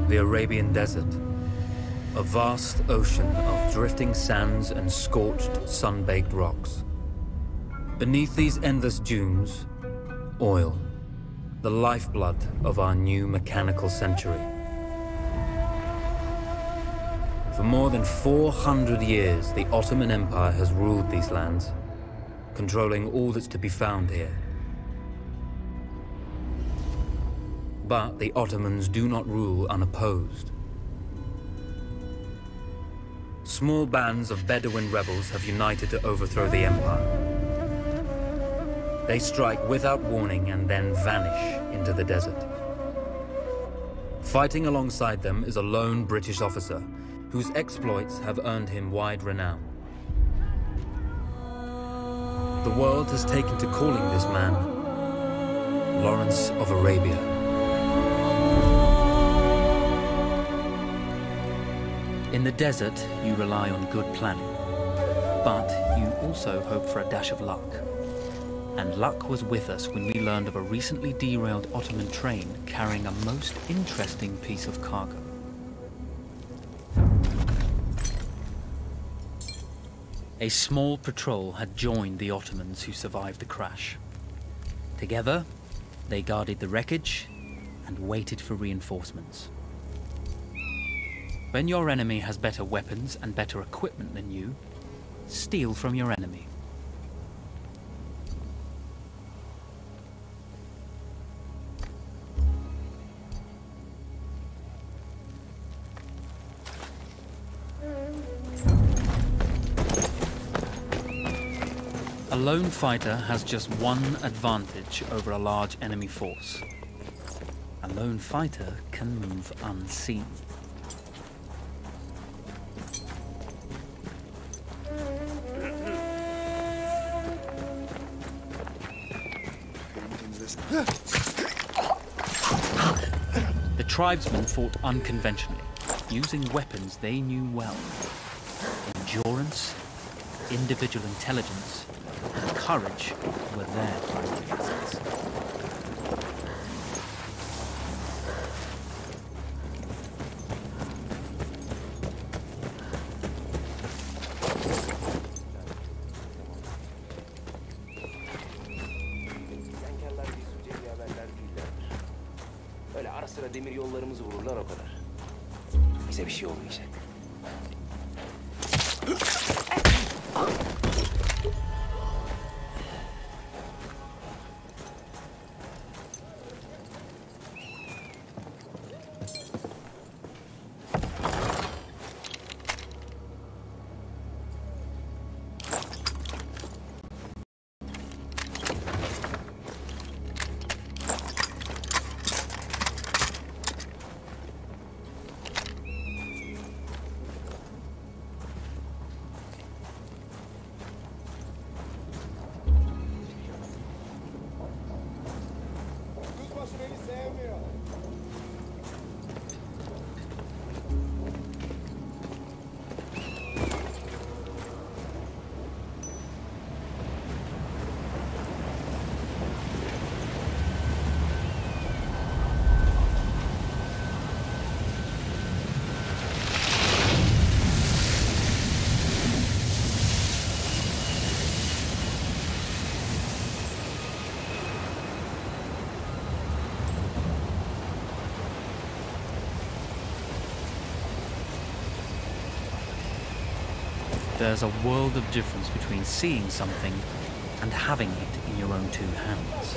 The Arabian Desert. A vast ocean of drifting sands and scorched, sun-baked rocks. Beneath these endless dunes, oil. The lifeblood of our new mechanical century. For more than 400 years, the Ottoman Empire has ruled these lands, controlling all that's to be found here. But the Ottomans do not rule unopposed. Small bands of Bedouin rebels have united to overthrow the empire. They strike without warning and then vanish into the desert. Fighting alongside them is a lone British officer, whose exploits have earned him wide renown. The world has taken to calling this man Lawrence of Arabia. In the desert, you rely on good planning, but you also hope for a dash of luck. And luck was with us when we learned of a recently derailed Ottoman train carrying a most interesting piece of cargo. A small patrol had joined the Ottomans who survived the crash. Together, they guarded the wreckage and waited for reinforcements. When your enemy has better weapons and better equipment than you, steal from your enemy. A lone fighter has just one advantage over a large enemy force. A lone fighter can move unseen. The tribesmen fought unconventionally, using weapons they knew well. Endurance, individual intelligence, and courage were their primary assets. Öyle ara sıra demir yollarımızı vururlar o kadar. Bize bir şey olmayacak. There's a world of difference between seeing something and having it in your own two hands.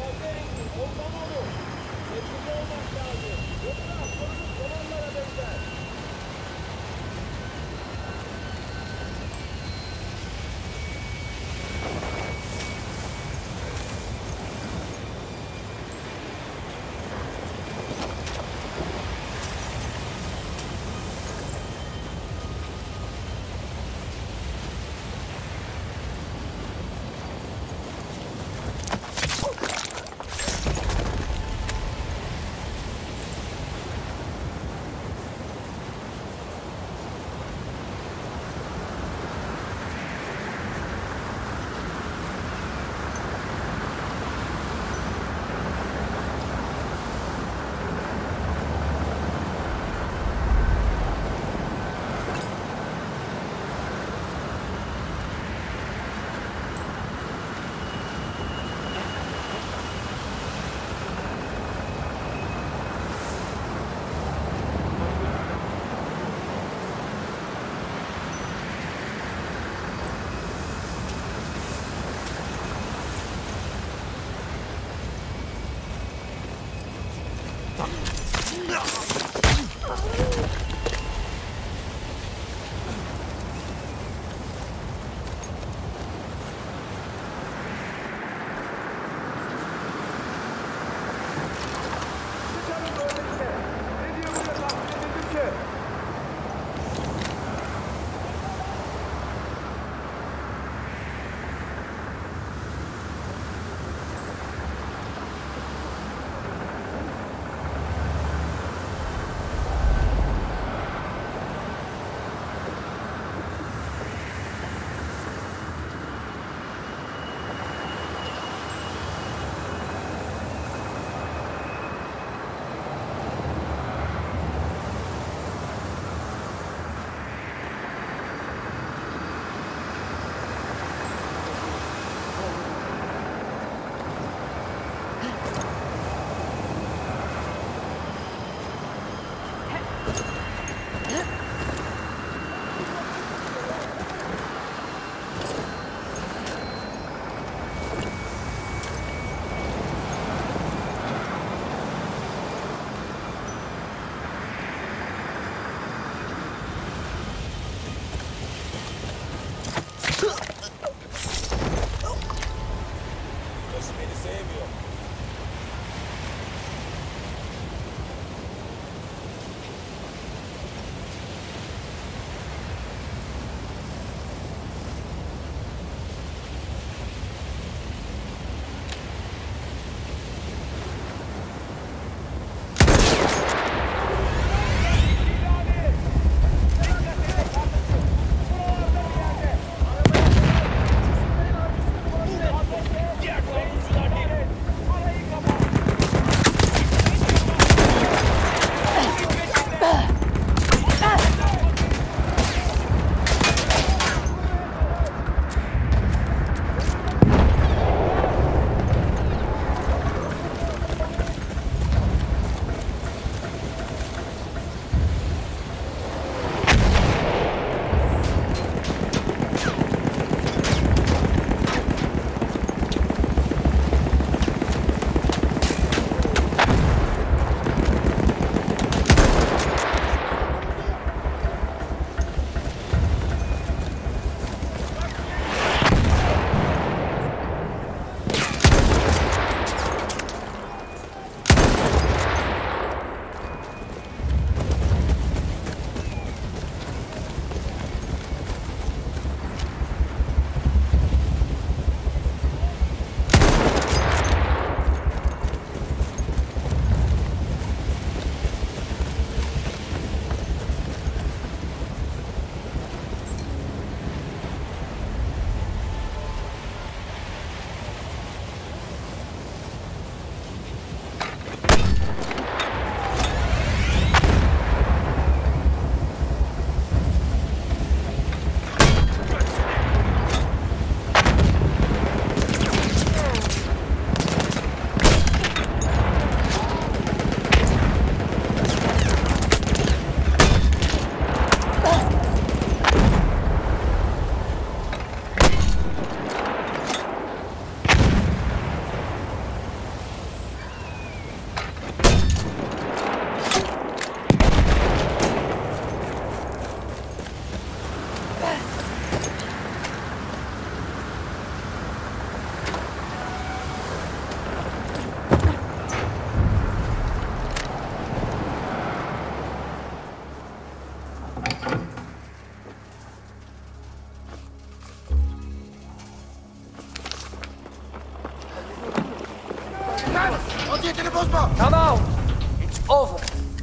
Come out! It's over.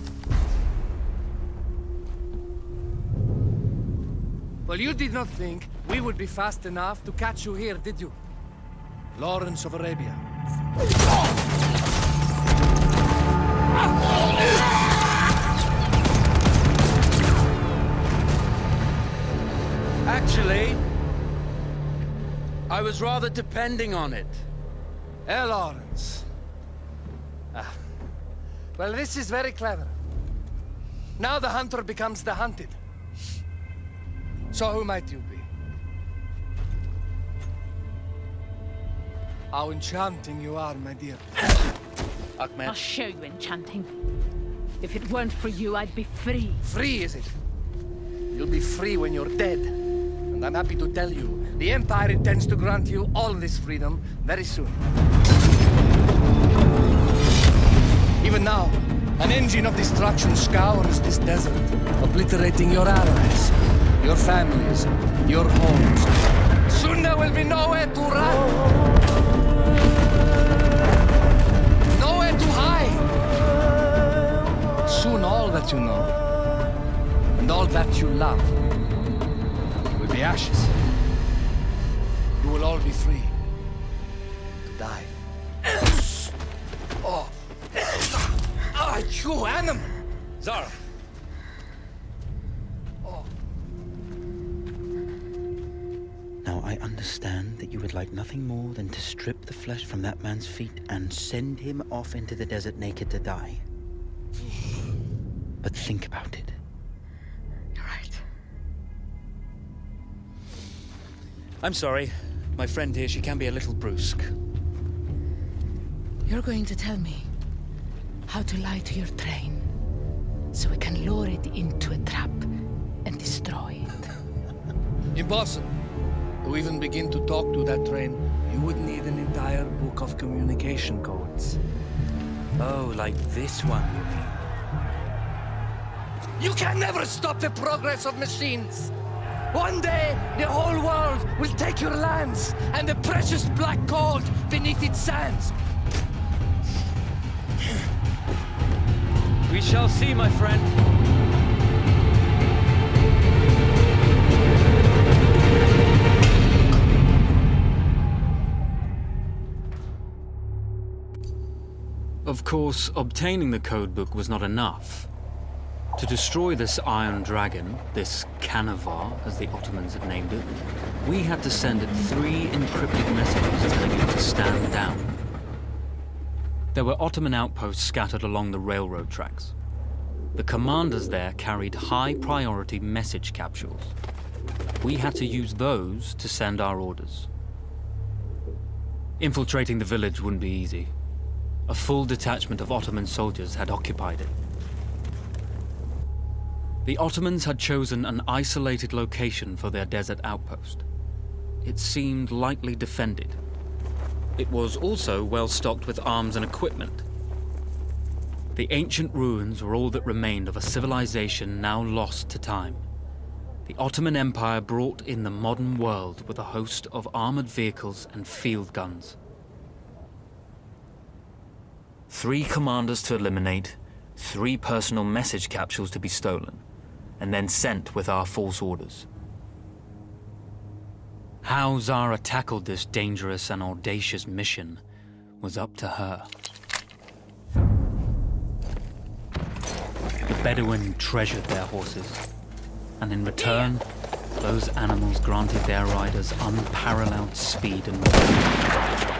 Well, you did not think we would be fast enough to catch you here, did you? Lawrence of Arabia. Actually, I was rather depending on it. Lawrence. Well, this is very clever. Now the hunter becomes the hunted. So who might you be? How enchanting you are, my dear. Ahmed. I'll show you enchanting. If it weren't for you, I'd be free. Free, is it? You'll be free when you're dead. And I'm happy to tell you, the Empire intends to grant you all this freedom very soon. Even now, an engine of destruction scours this desert, obliterating your allies, your families, your homes. Soon there will be nowhere to run. Nowhere to hide. Soon all that you know, and all that you love, will be ashes. You will all be free to die. Oh. Ah, you animal! Zara! Oh. Now, I understand that you would like nothing more than to strip the flesh from that man's feet and send him off into the desert naked to die. But think about it. You're right. I'm sorry. My friend here, she can be a little brusque. You're going to tell me how to lie to your train, so we can lure it into a trap and destroy it. Impossible. To even begin to talk to that train, you would need an entire book of communication codes. Oh, like this one, you mean? You can never stop the progress of machines. One day, the whole world will take your lands and the precious black gold beneath its sands. We shall see, my friend. Of course, obtaining the codebook was not enough. To destroy this Iron Dragon, this Canavar, as the Ottomans had named it, we had to send it 3 encrypted messages telling it to stand down. There were Ottoman outposts scattered along the railroad tracks. The commanders there carried high-priority message capsules. We had to use those to send our orders. Infiltrating the village wouldn't be easy. A full detachment of Ottoman soldiers had occupied it. The Ottomans had chosen an isolated location for their desert outpost. It seemed lightly defended. It was also well stocked with arms and equipment. The ancient ruins were all that remained of a civilization now lost to time. The Ottoman Empire brought in the modern world with a host of armored vehicles and field guns. 3 commanders to eliminate, 3 personal message capsules to be stolen, and then sent with our false orders. How Zara tackled this dangerous and audacious mission was up to her. The Bedouin treasured their horses, and in return, those animals granted their riders unparalleled speed and mobility.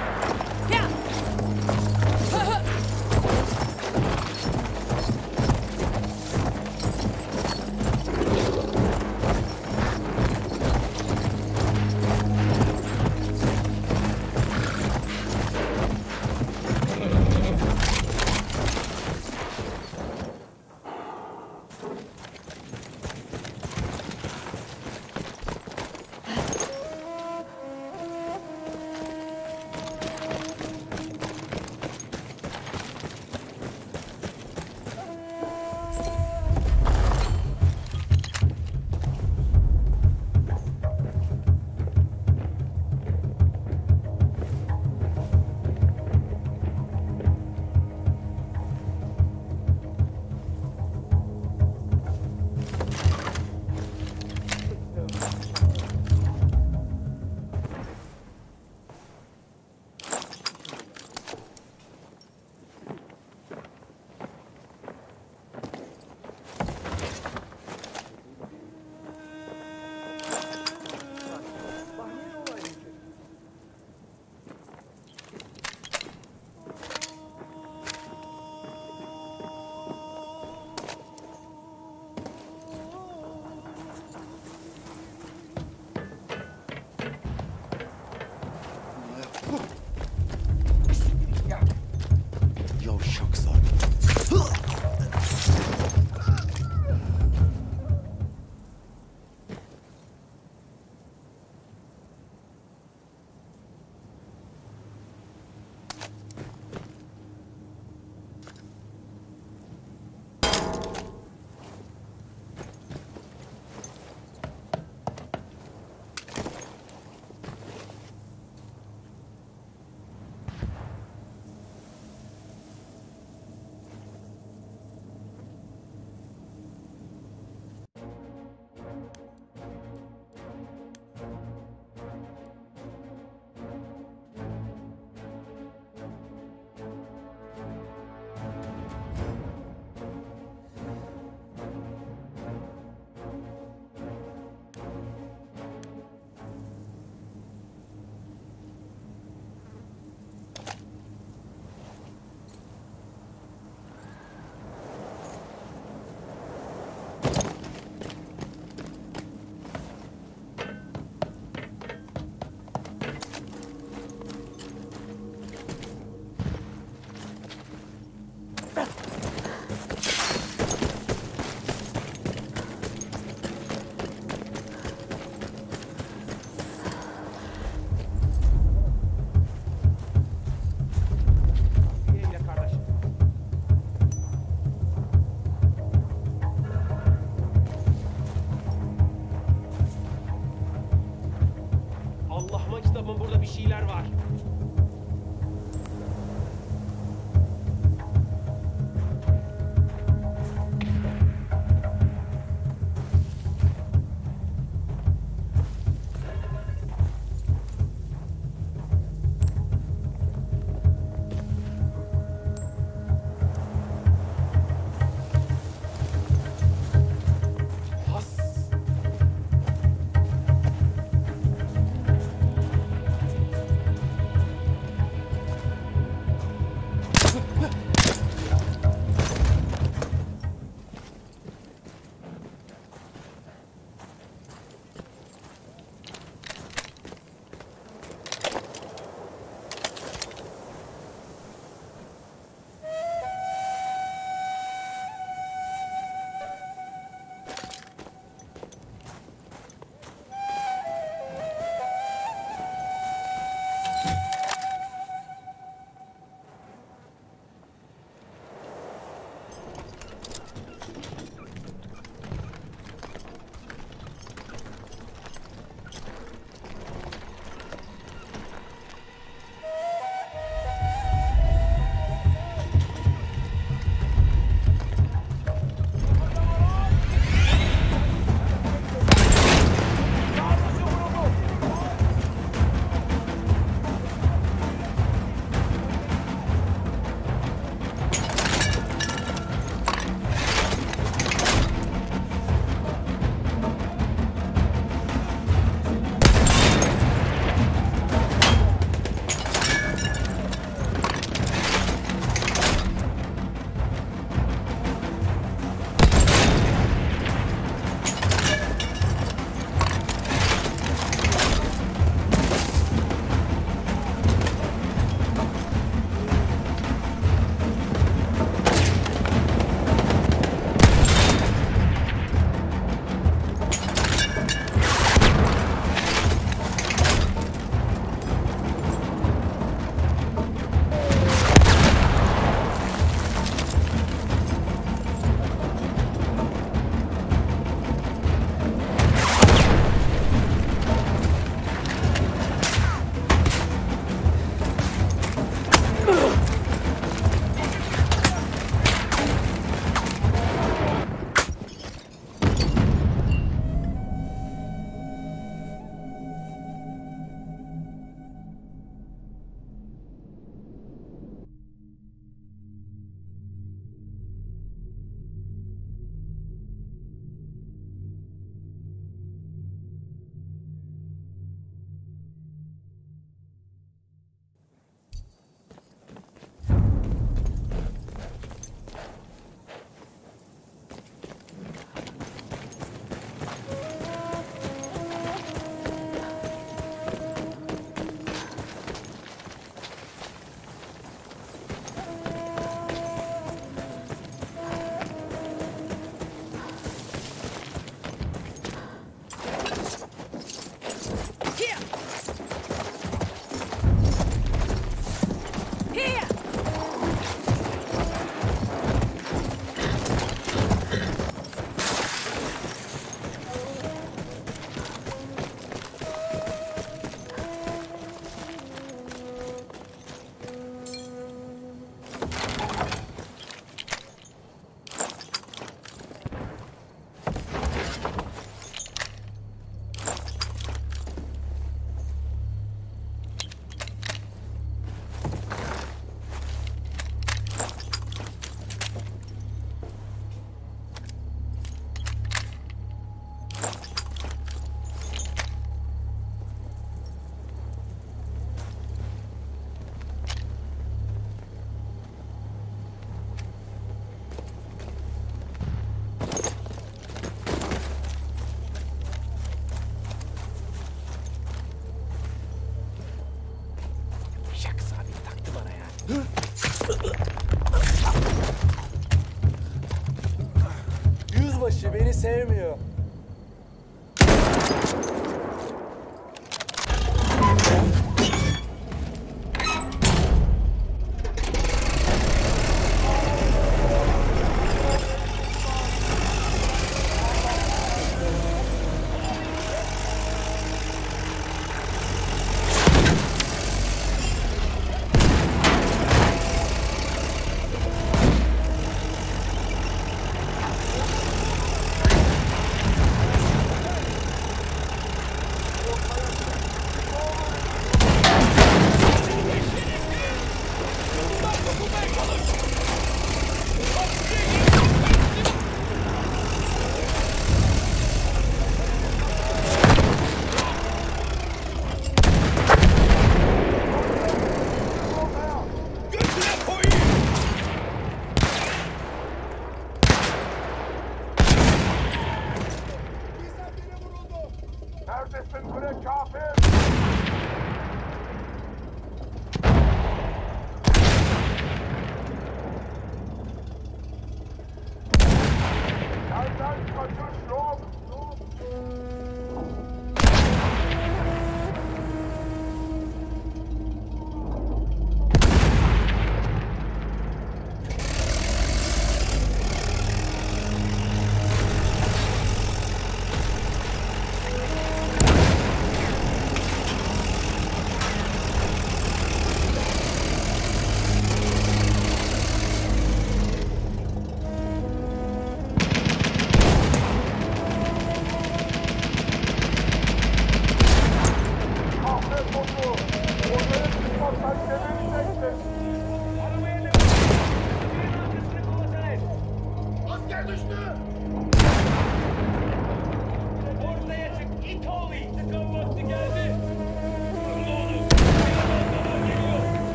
sevmiyor.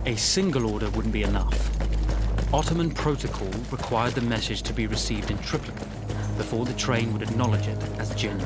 A single order wouldn't be enough. Ottoman protocol required the message to be received in triplicate before the train would acknowledge it as genuine.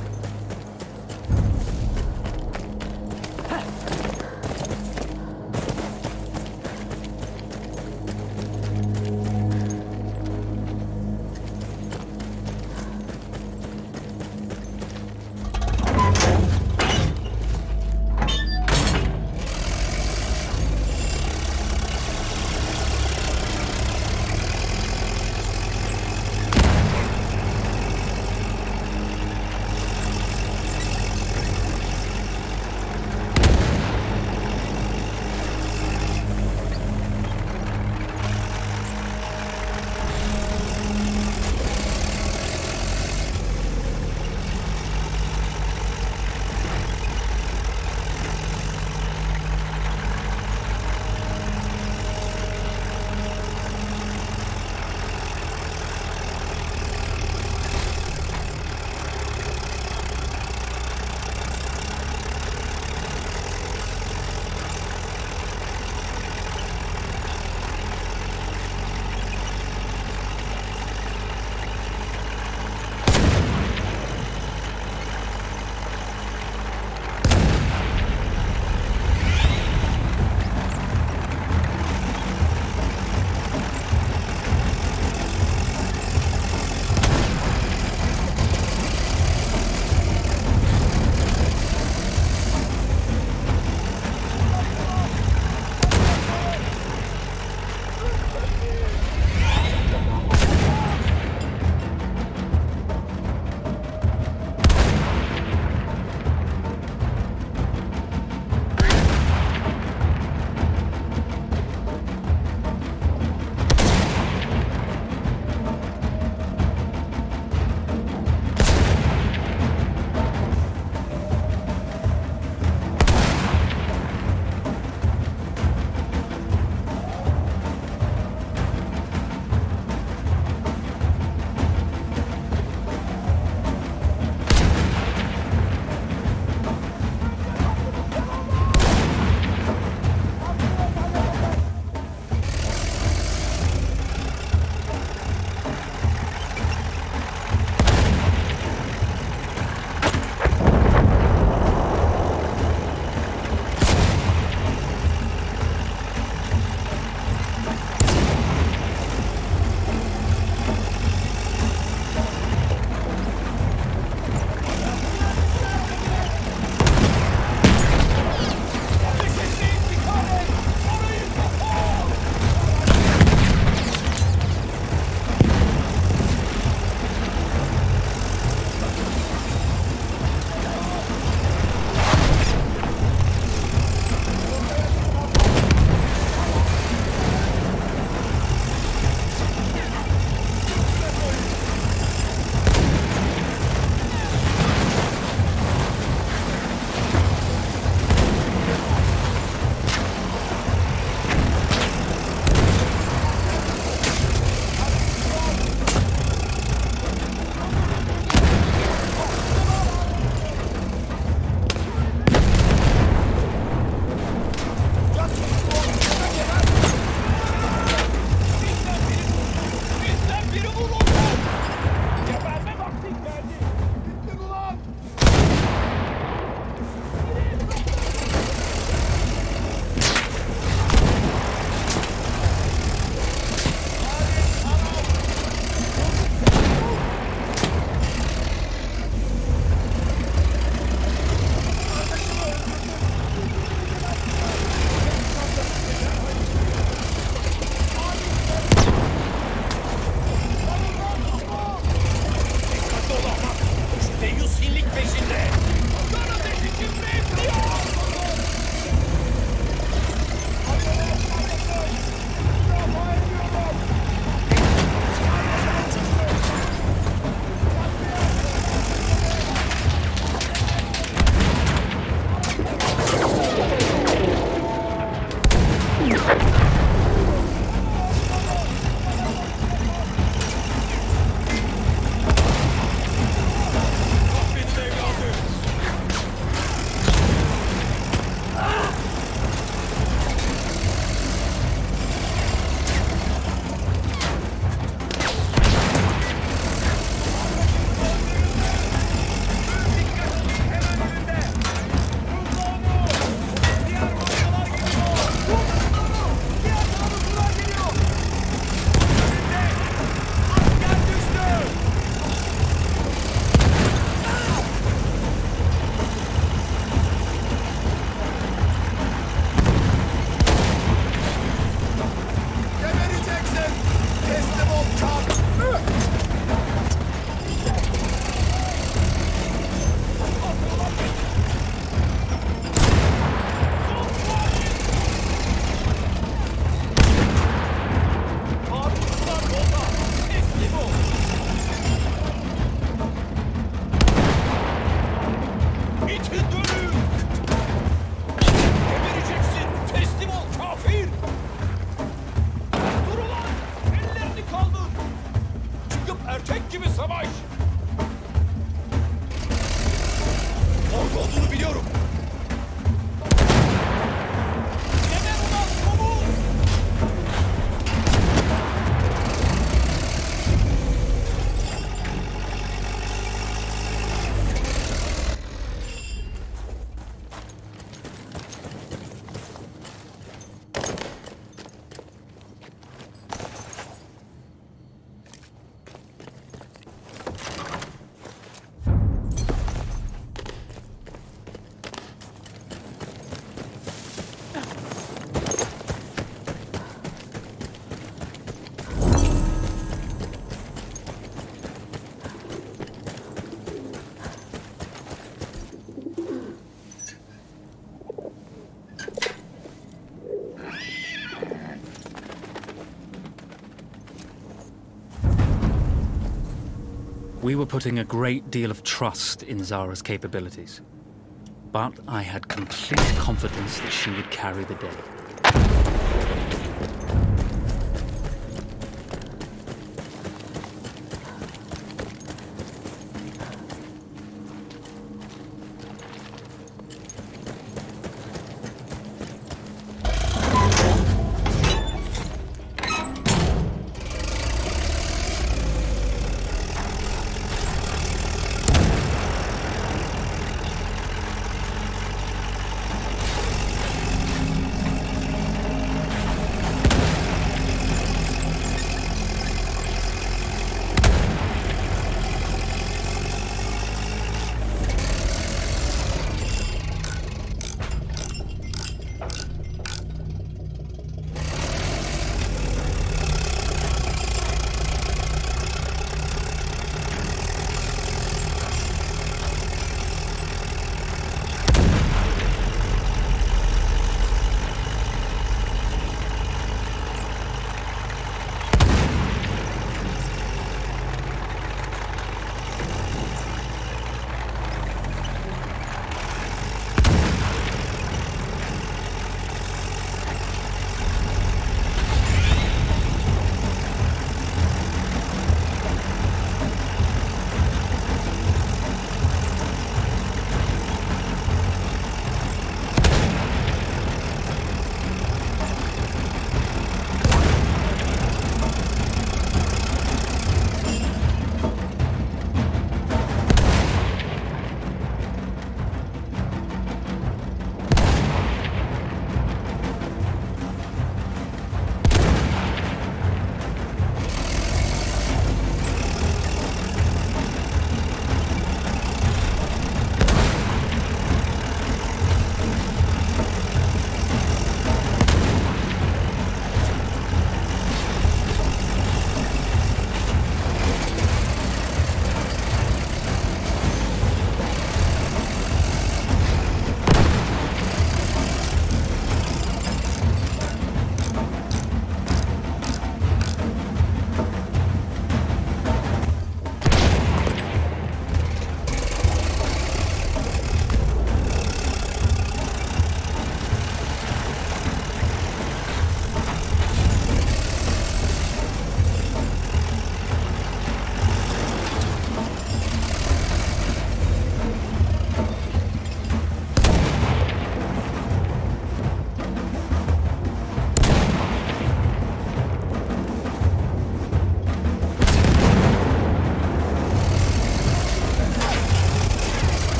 We were putting a great deal of trust in Zara's capabilities, but I had complete confidence that she would carry the day.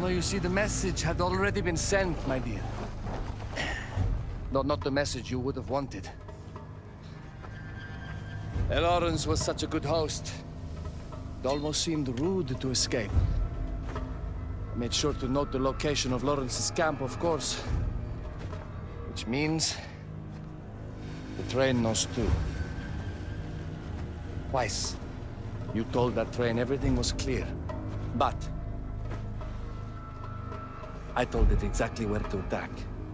Well, you see, the message had already been sent, my dear. No, not the message you would have wanted. Lawrence was such a good host. It almost seemed rude to escape. I made sure to note the location of Lawrence's camp, of course. Which means... the train knows too. Twice, you told that train everything was clear. But... I told it exactly where to attack.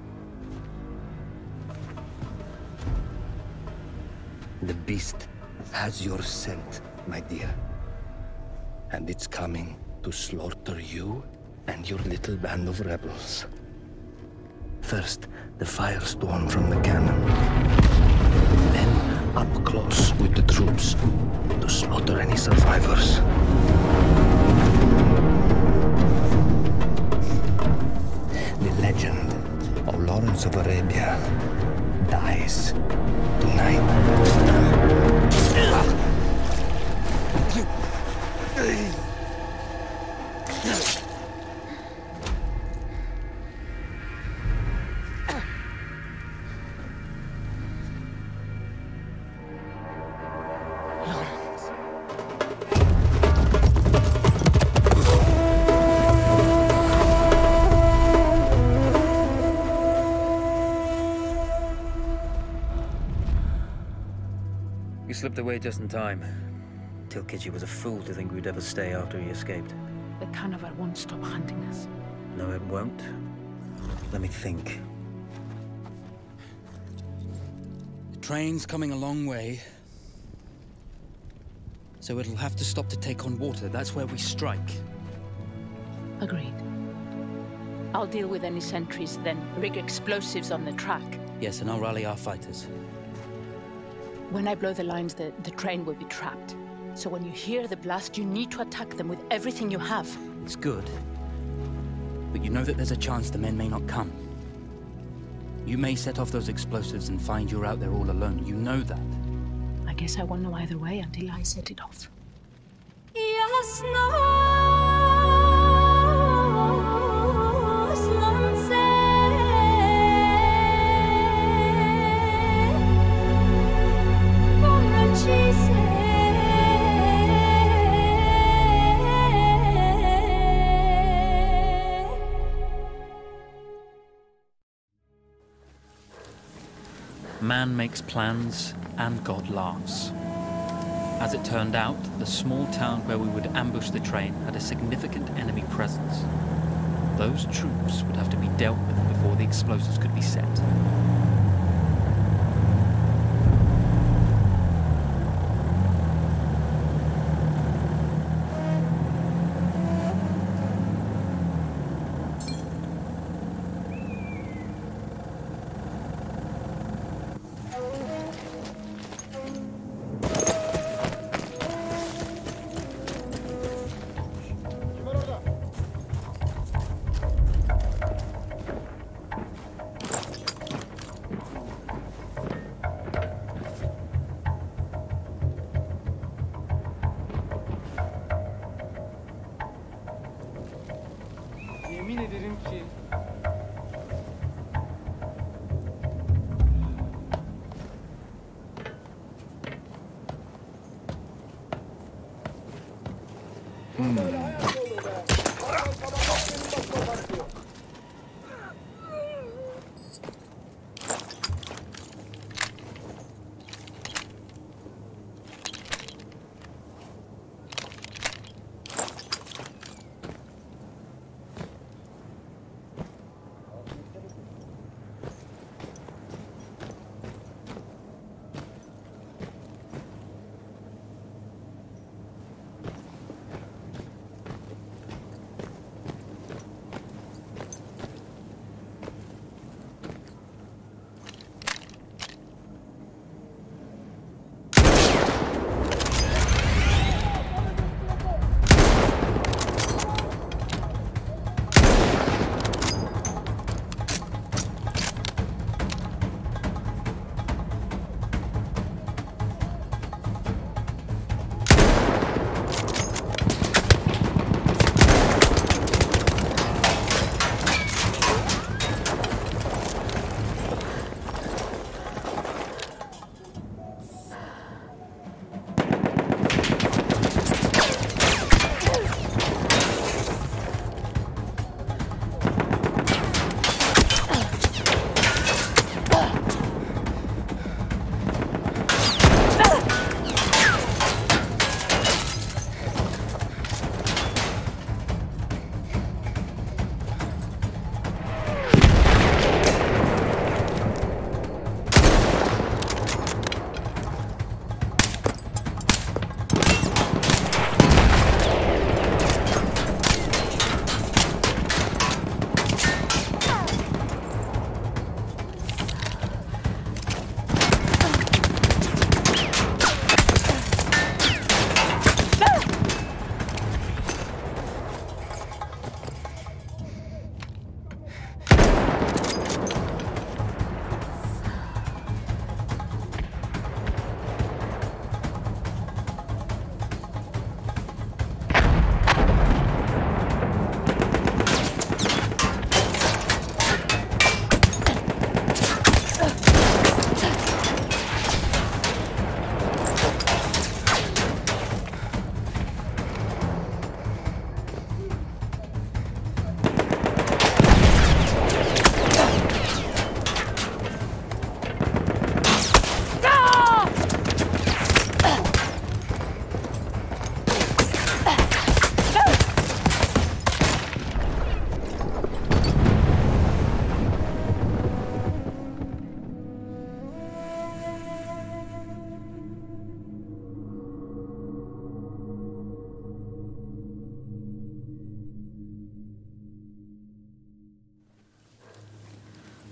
The beast has your scent, my dear. And it's coming to slaughter you and your little band of rebels. First, the firestorm from the cannon. Then, up close with the troops, to slaughter any survivors. The legend of Lawrence of Arabia dies tonight. You slipped away just in time. Tilkitchi was a fool to think we'd ever stay after he escaped. The Canavar won't stop hunting us. No, it won't. Let me think. The train's coming a long way. So it'll have to stop to take on water. That's where we strike. Agreed. I'll deal with any sentries, then rig explosives on the track. Yes, and I'll rally our fighters. When I blow the lines, the train will be trapped. So when you hear the blast, you need to attack them with everything you have. It's good. But you know that there's a chance the men may not come. You may set off those explosives and find you're out there all alone. You know that. I guess I won't know either way until I set it off. Man makes plans, and God laughs. As it turned out, the small town where we would ambush the train had a significant enemy presence. Those troops would have to be dealt with before the explosives could be set. Yemin ederim ki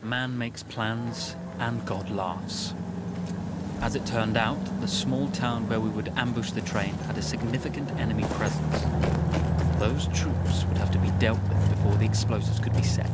Man makes plans and God laughs. As it turned out, the small town where we would ambush the train had a significant enemy presence. Those troops would have to be dealt with before the explosives could be set.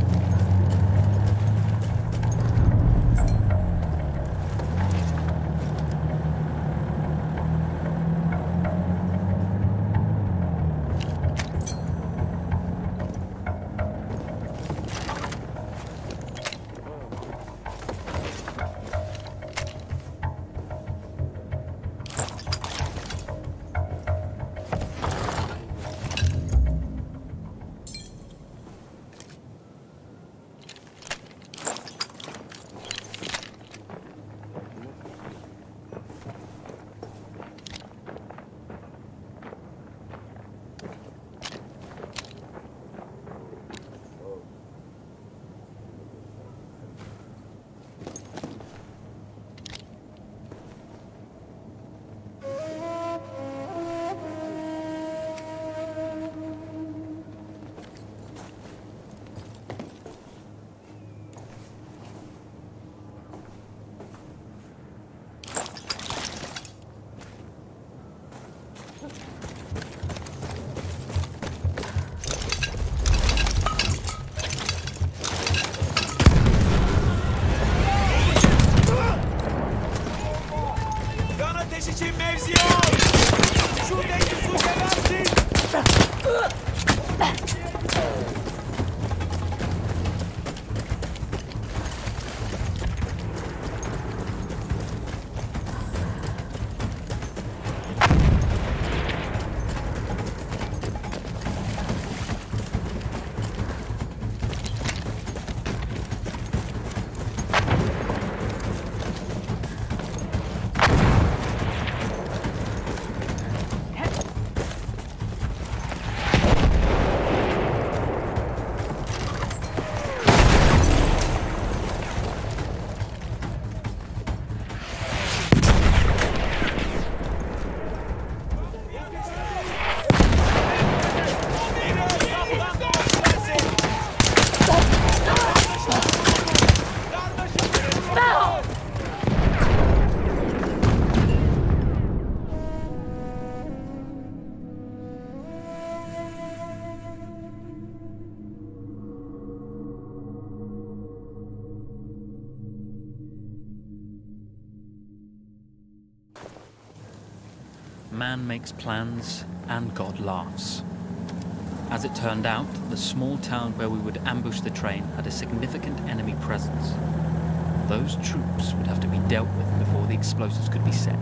Man makes plans and God laughs. As it turned out, the small town where we would ambush the train had a significant enemy presence. Those troops would have to be dealt with before the explosives could be set.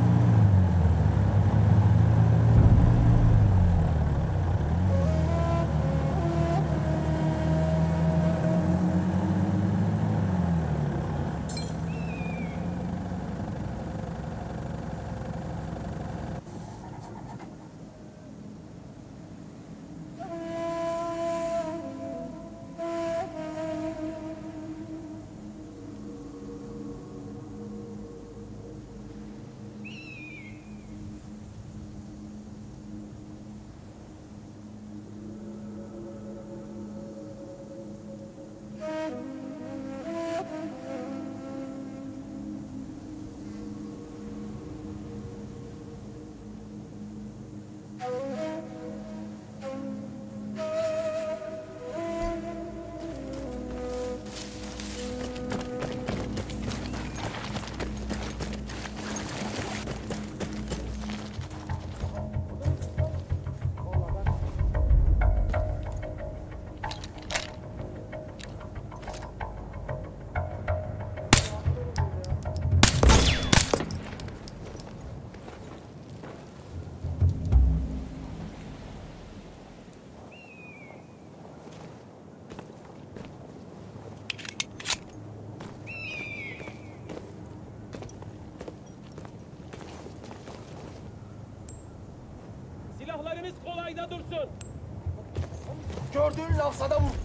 Silahlarınız kolayda dursun. Gördüğün lafzada vur.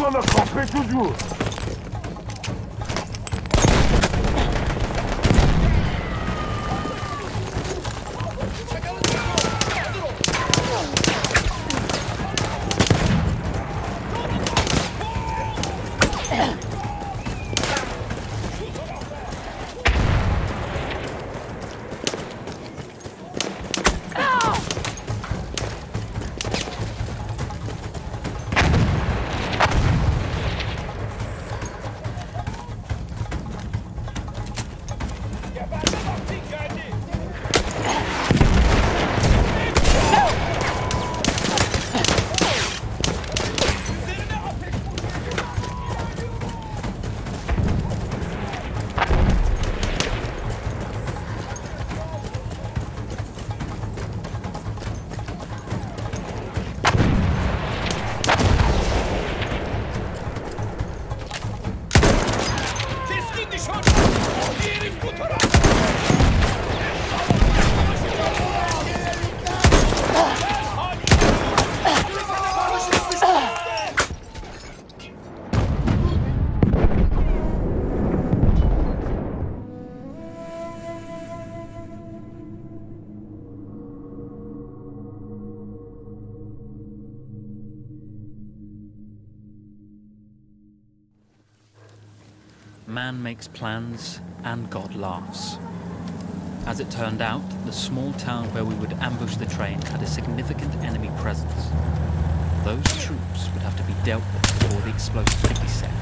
sana kahpe çocuğu! Man makes plans, and God laughs. As it turned out, the small town where we would ambush the train had a significant enemy presence. Those troops would have to be dealt with before the explosives could be set.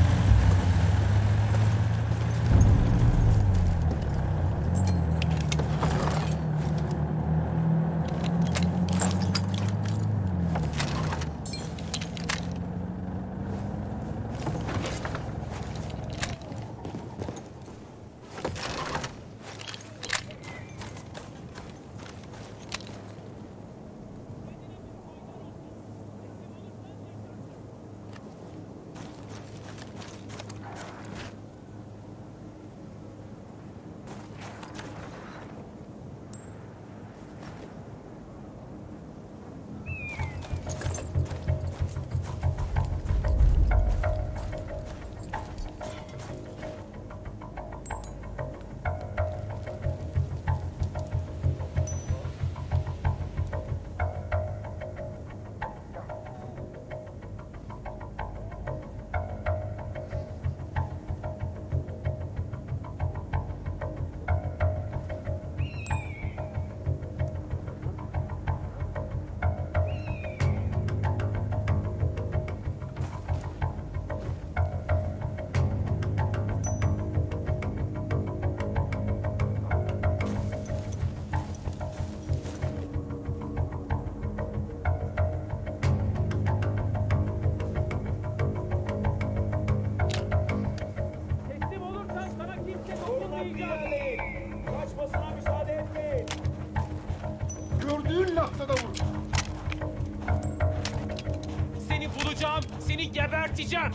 Seni bulacağım, seni geberteceğim.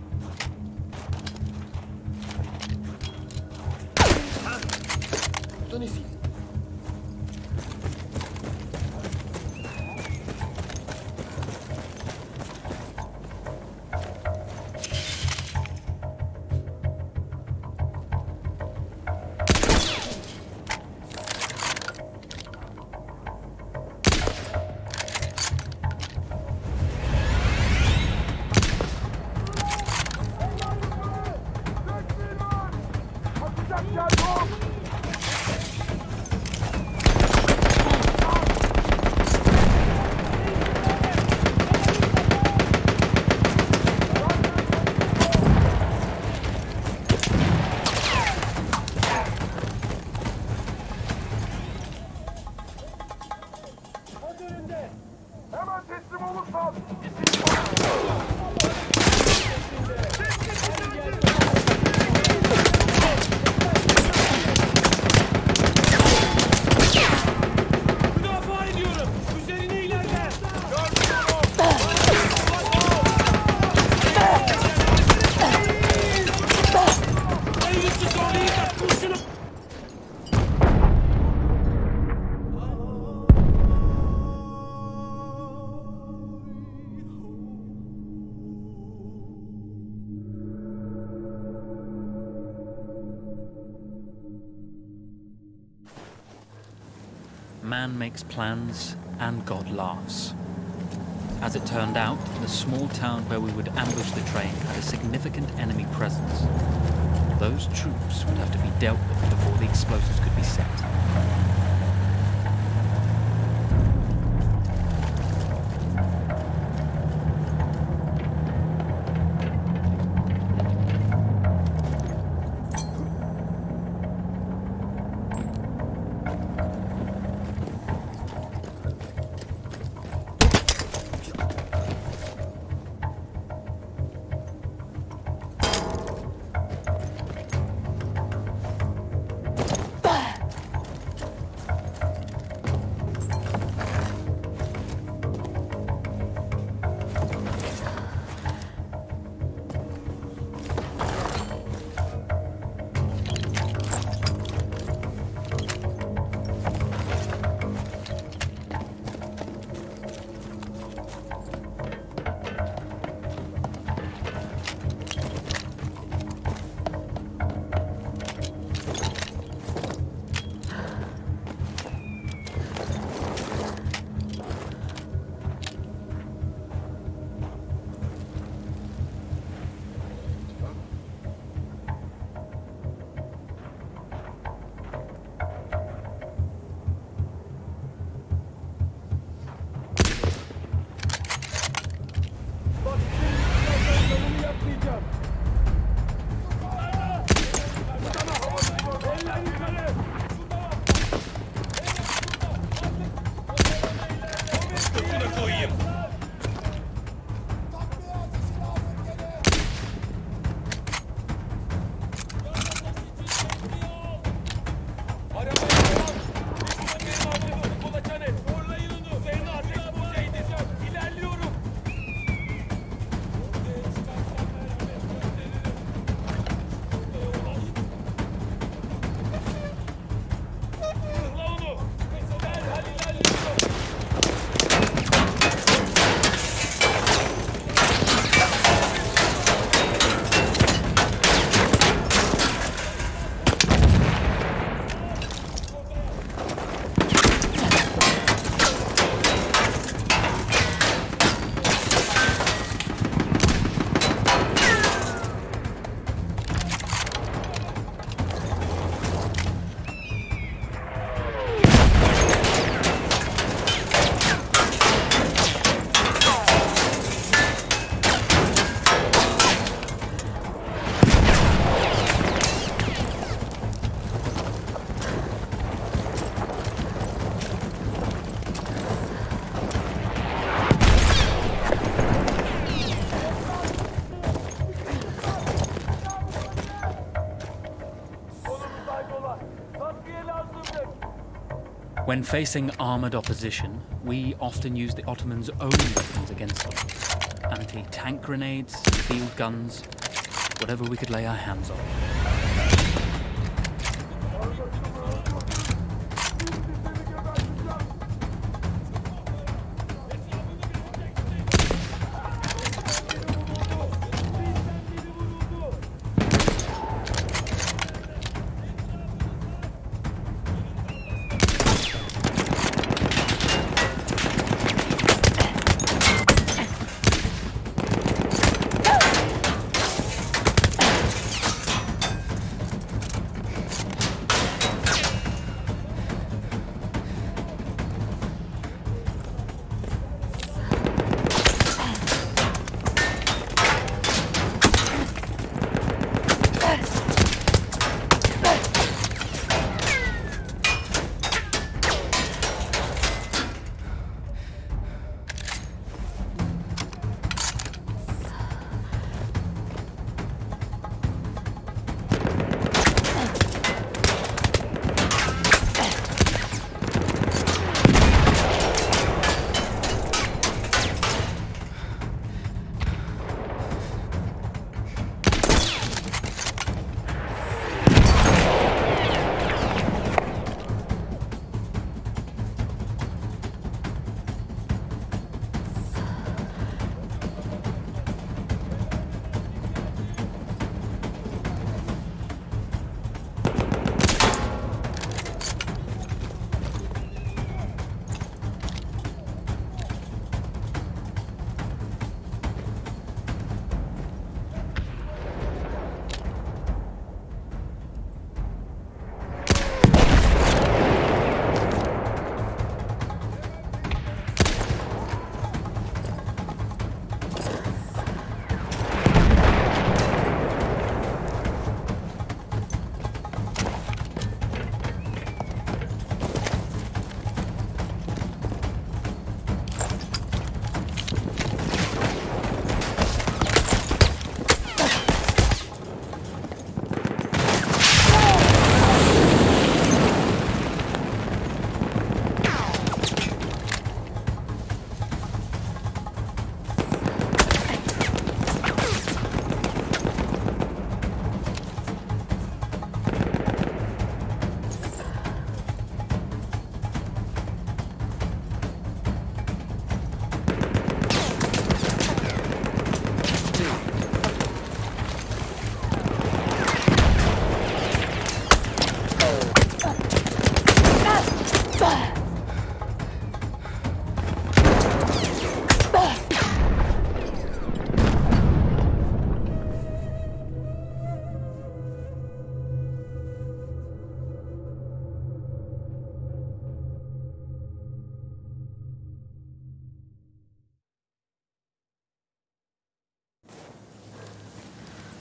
Buradan ezeyim. Man makes plans and God laughs. As it turned out, the small town where we would ambush the train had a significant enemy presence. Those troops would have to be dealt with before the explosives could be set. When facing armoured opposition, we often use the Ottomans' own weapons against them. Anti-tank grenades, field guns, whatever we could lay our hands on.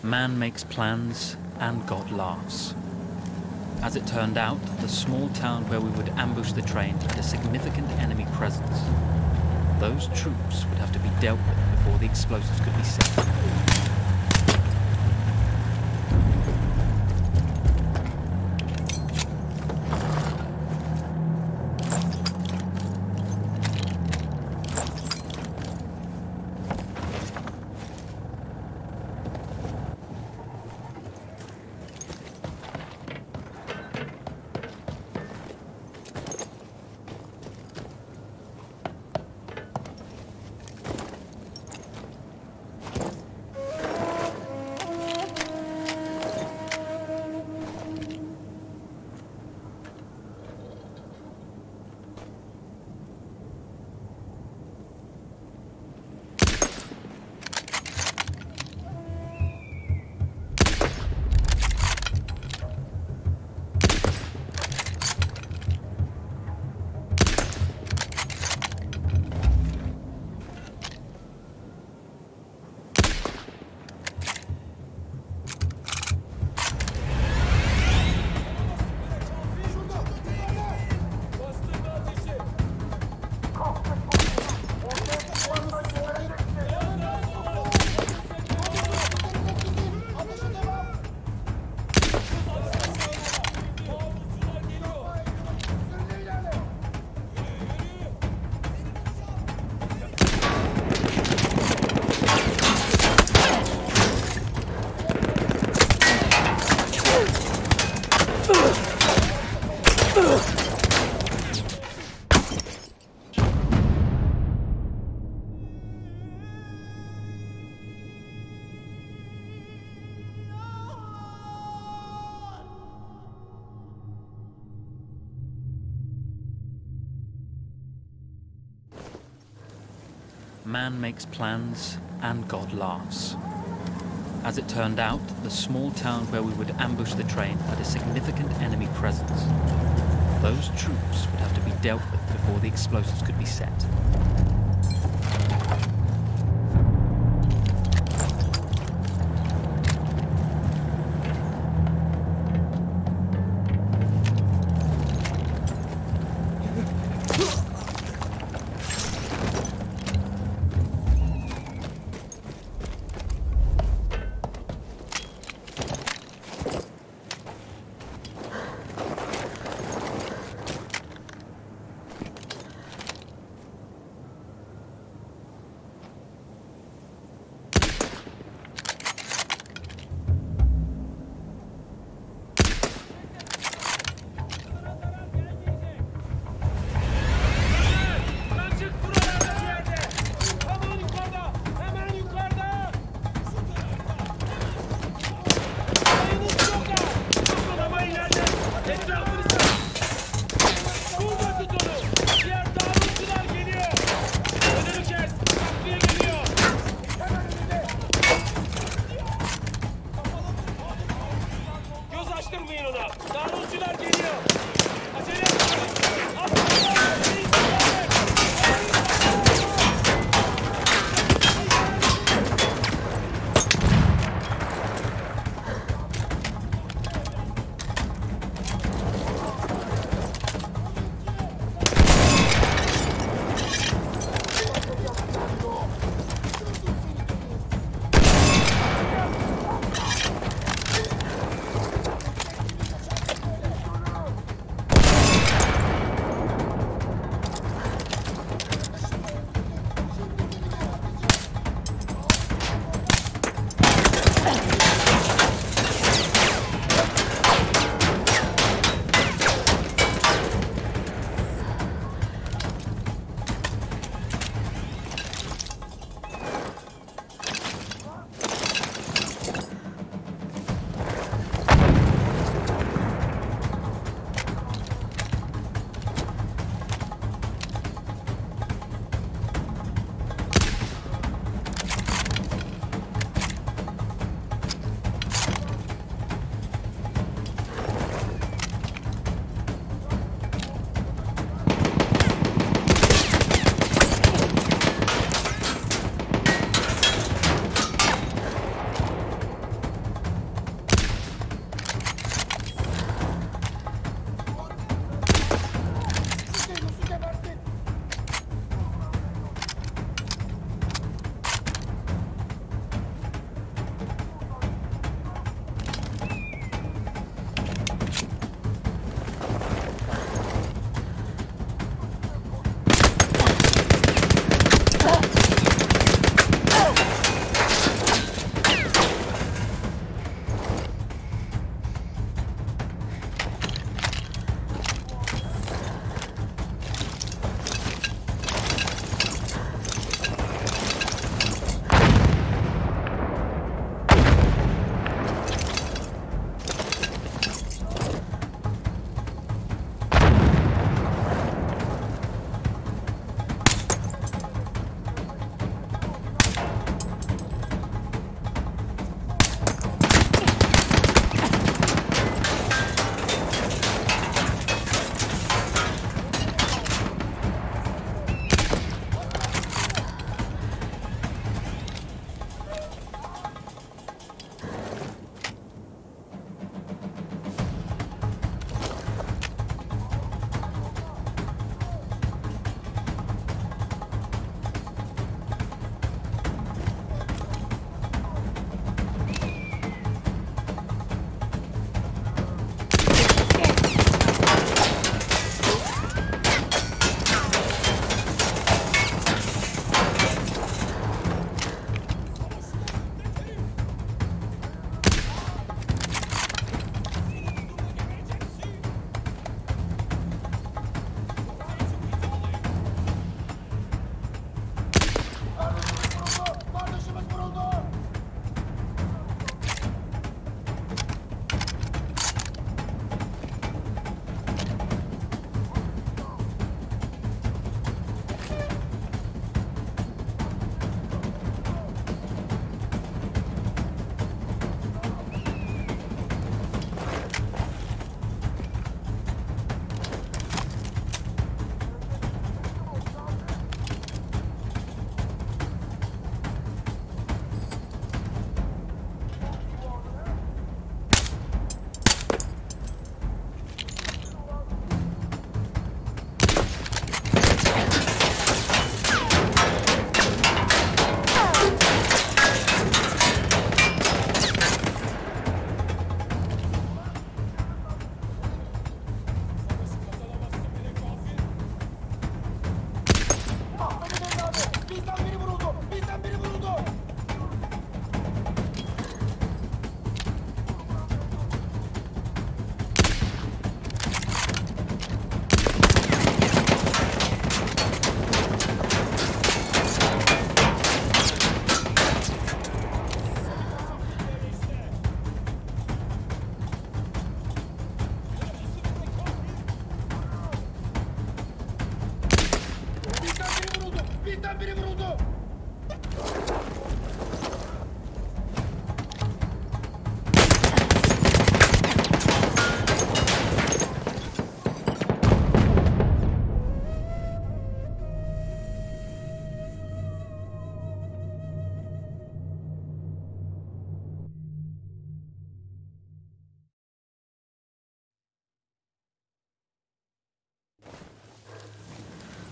Man makes plans and God laughs. As it turned out, the small town where we would ambush the train had a significant enemy presence. Those troops would have to be dealt with before the explosives could be set. Man makes plans and God laughs. As it turned out, the small town where we would ambush the train had a significant enemy presence. Those troops would have to be dealt with before the explosives could be set.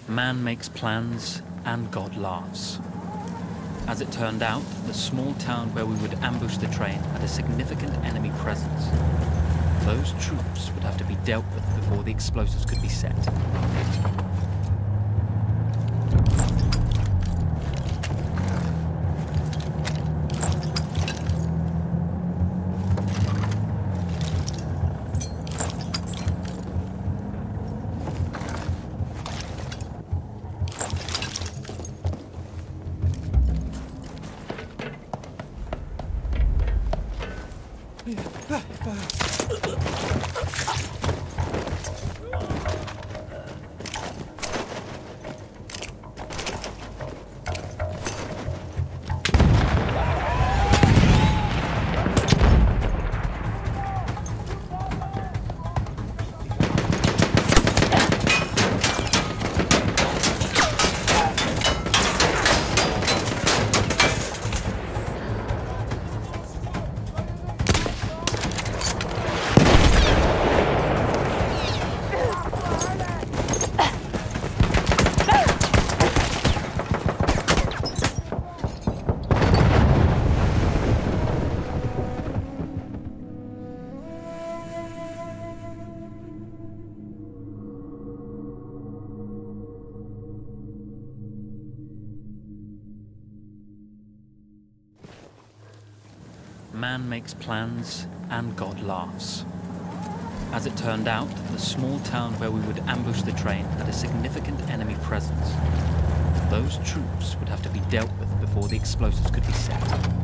Man makes plans and God laughs. As it turned out, the small town where we would ambush the train had a significant enemy presence. Those troops would have to be dealt with before the explosives could be set. Man makes plans and God laughs. As it turned out, the small town where we would ambush the train had a significant enemy presence. Those troops would have to be dealt with before the explosives could be set.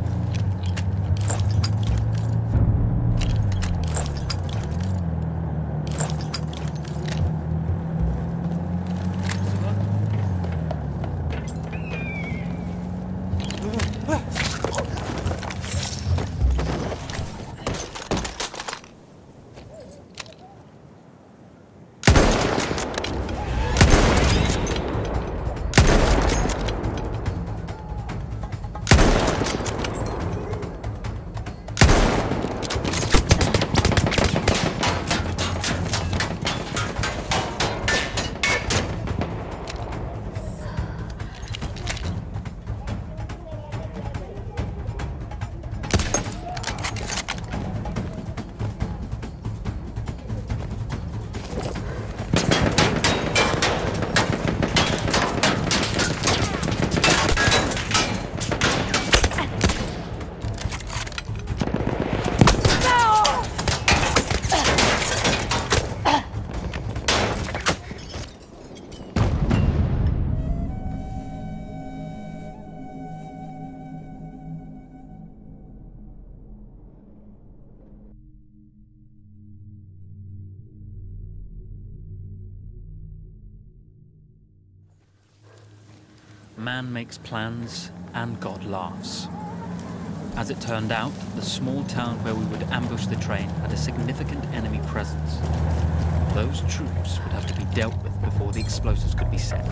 Man makes plans and God laughs. As it turned out, the small town where we would ambush the train had a significant enemy presence. Those troops would have to be dealt with before the explosives could be set.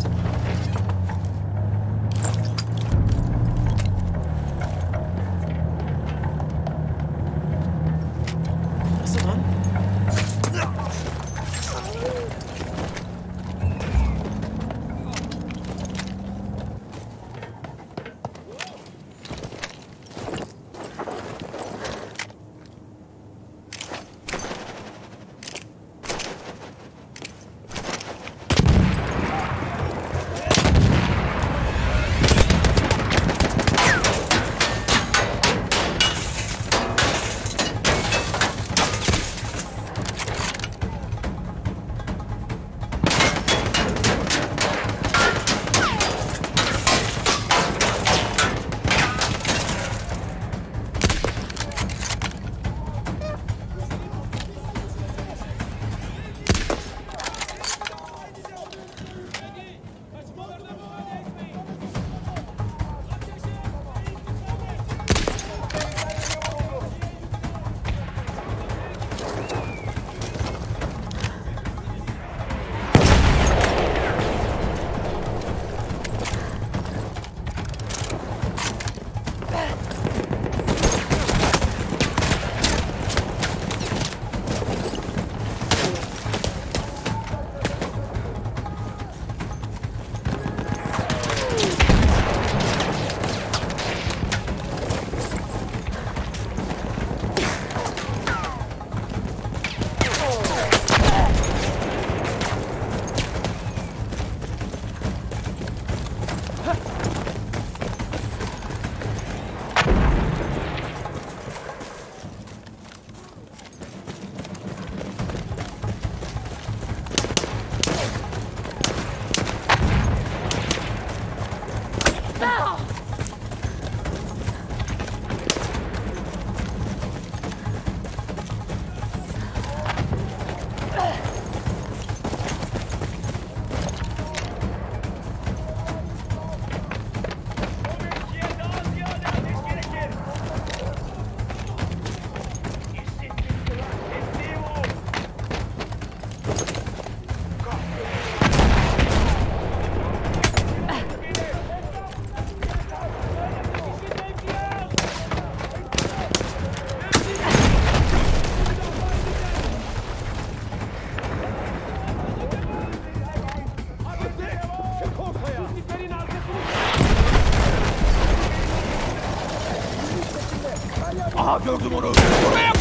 gördüm onu. Buraya...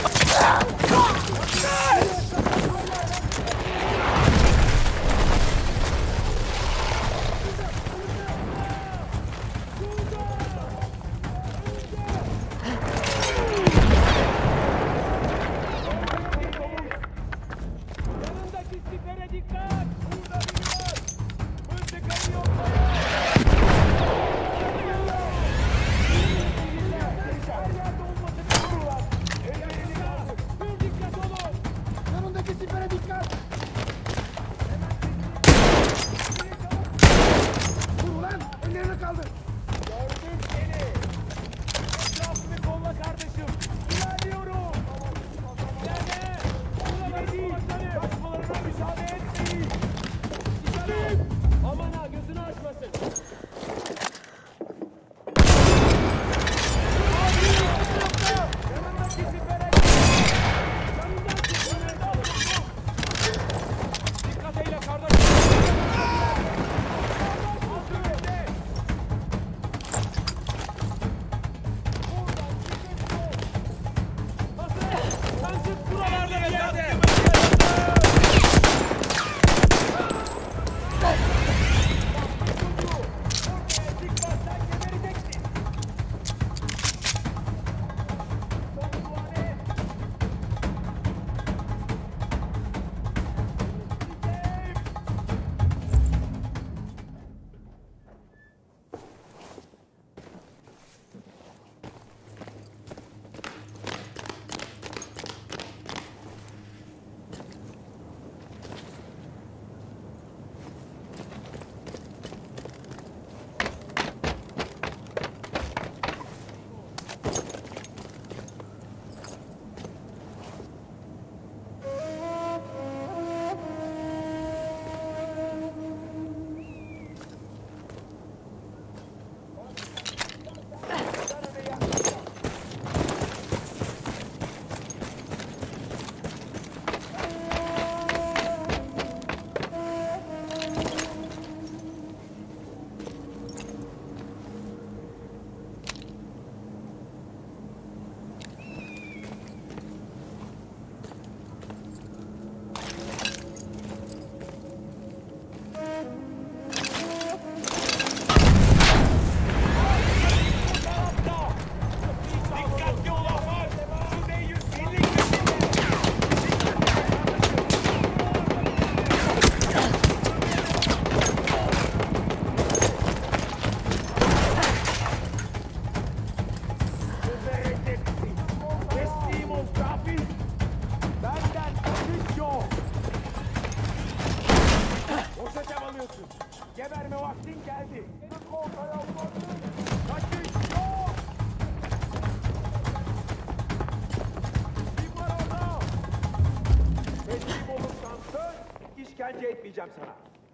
İşkence etmeyeceğim sana.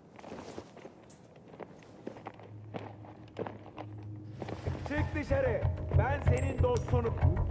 Çık dışarı. Ben senin dostunum.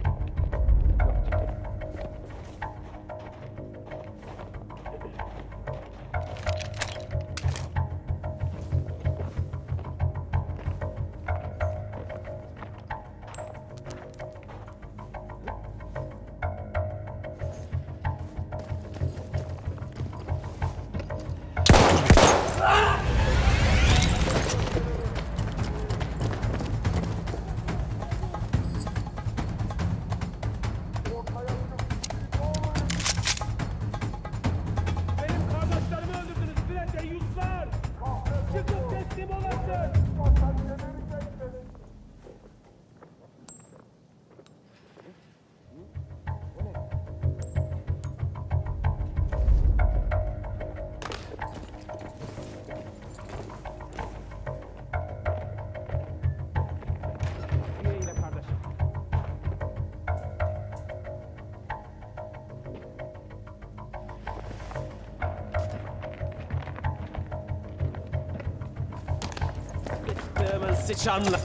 Sıçanla.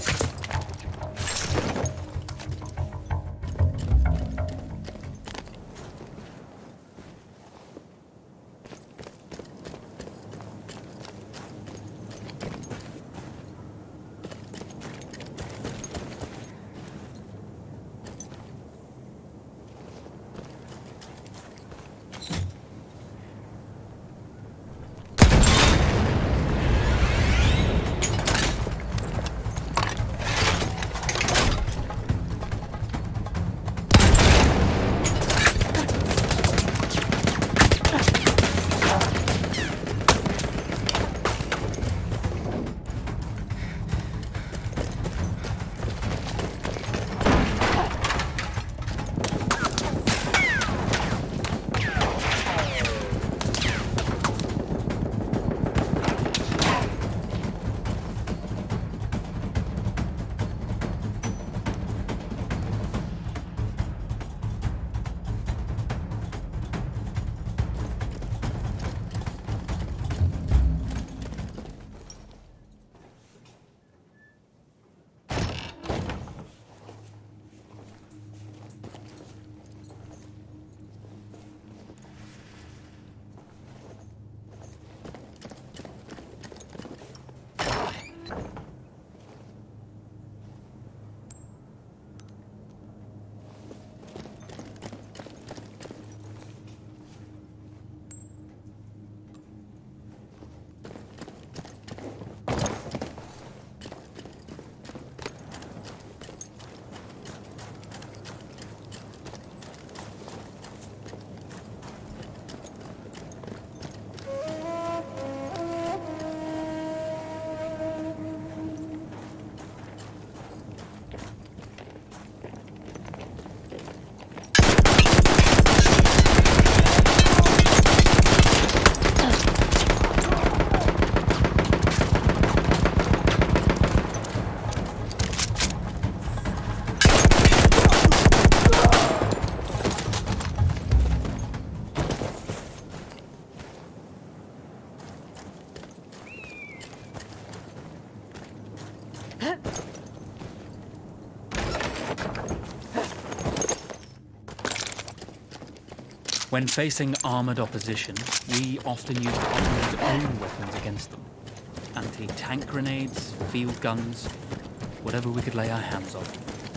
When facing armored opposition, we often use Ottoman's own weapons against them. Anti-tank grenades, field guns, whatever we could lay our hands on.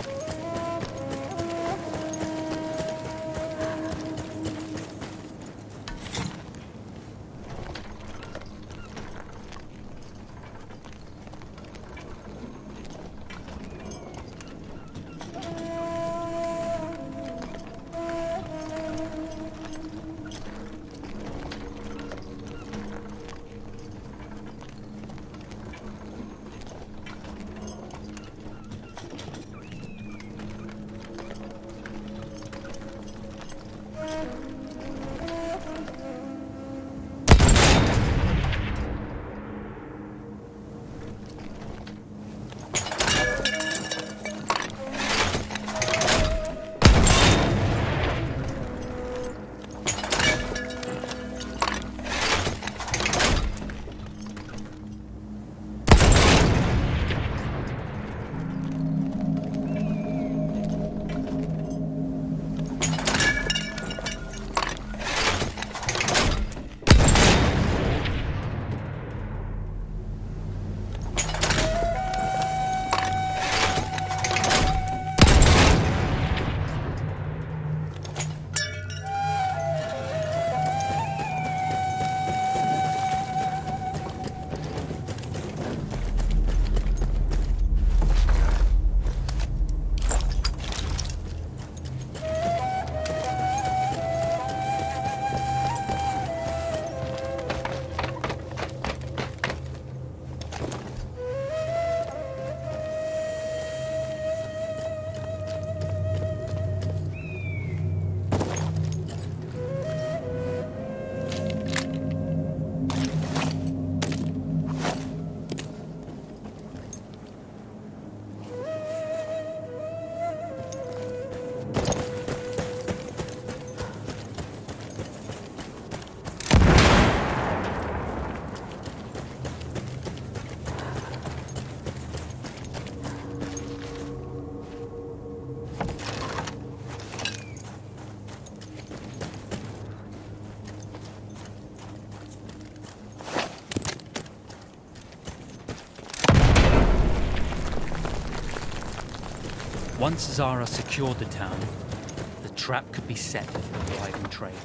Once Zara secured the town, the trap could be set for the arriving train.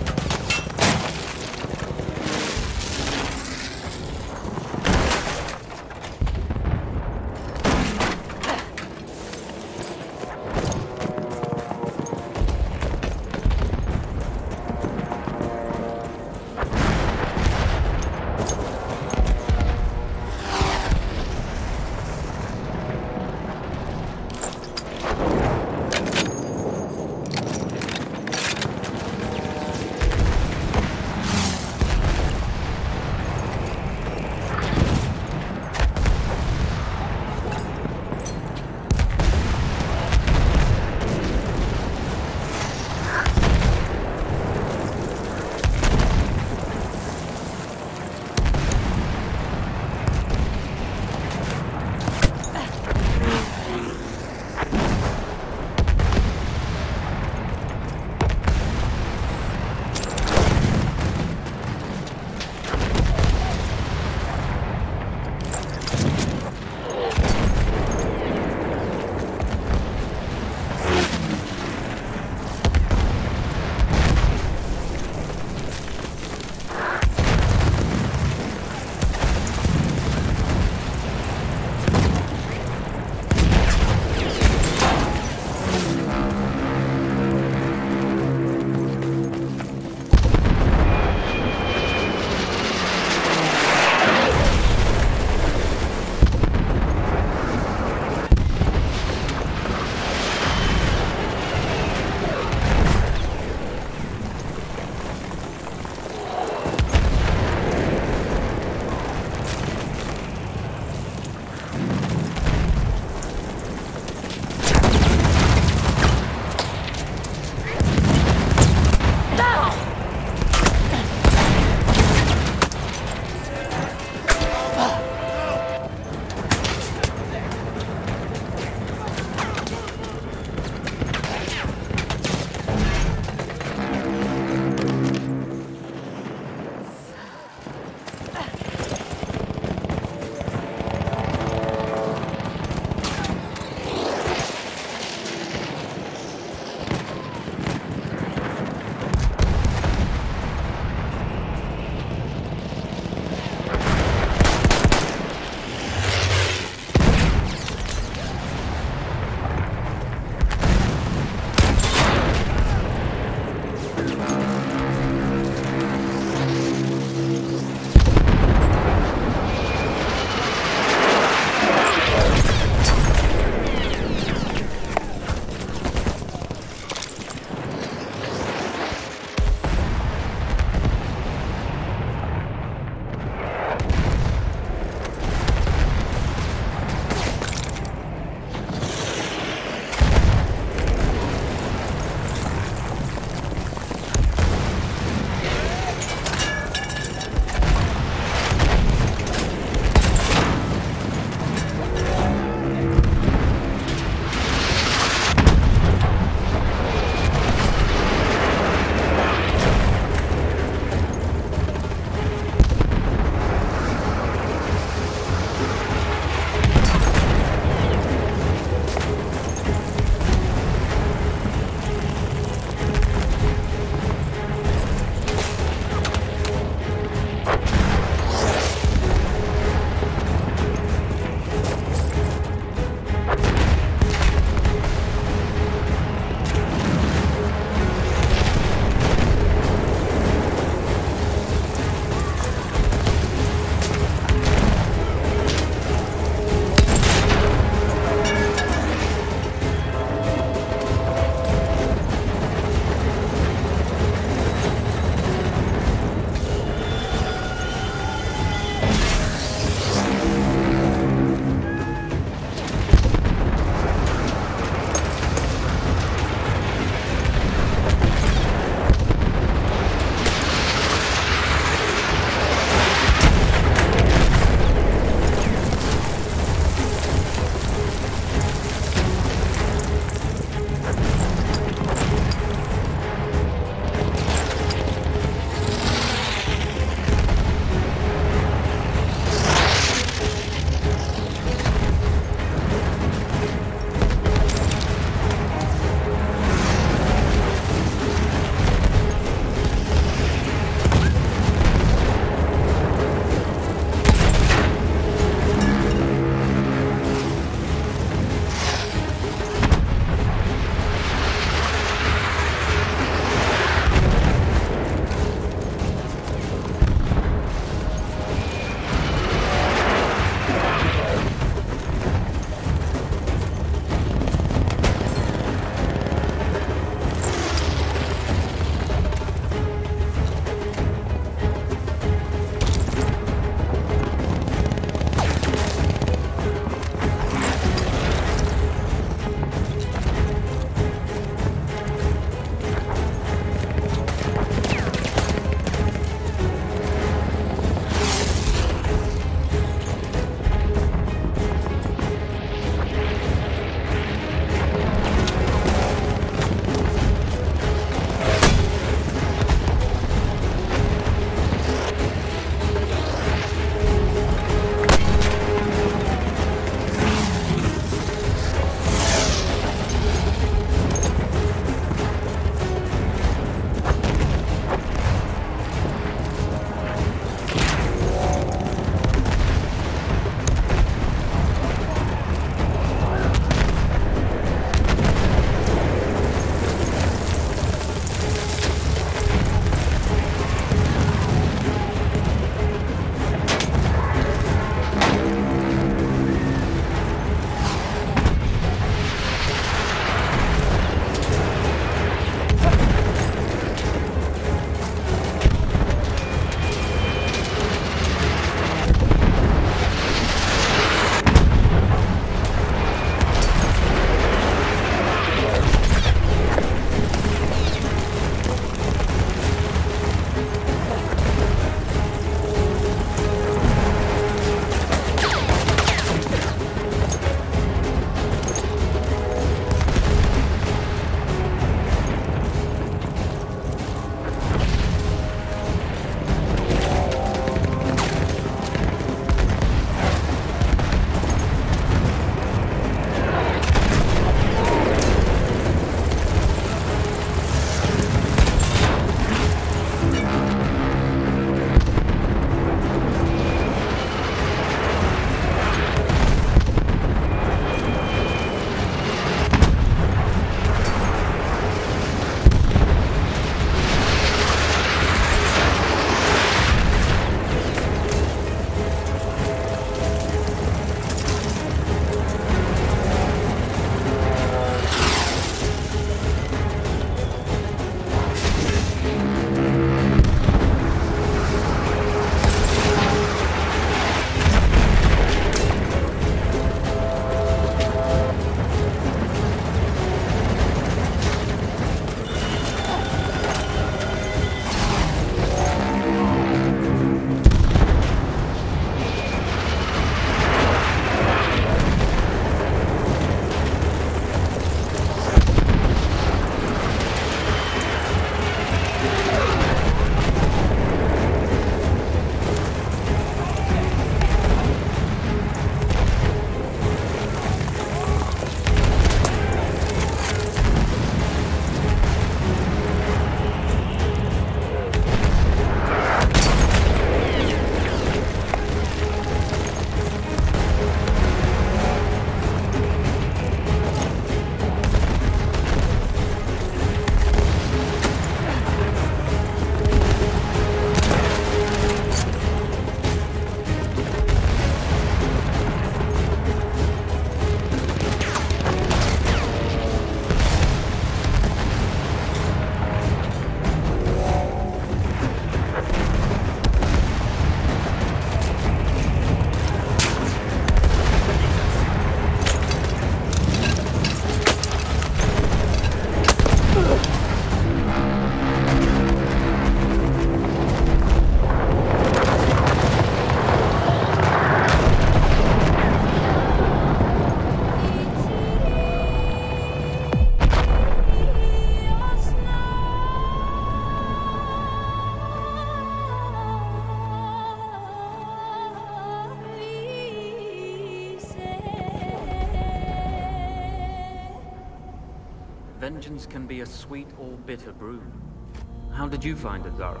Vengeance can be a sweet or bitter brew. How did you find it, Zara?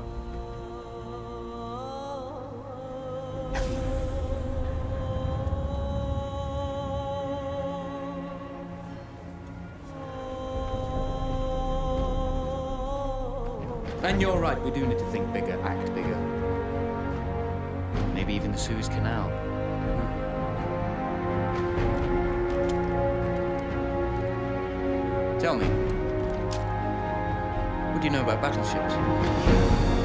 And you're right, we do need to think bigger, act bigger. Maybe even the Suez Canal. Tell me, what do you know about battleships?